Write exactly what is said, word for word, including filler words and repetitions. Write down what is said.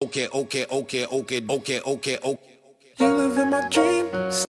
Okay, okay, okay, okay, okay, okay, okay. You live in my dreams.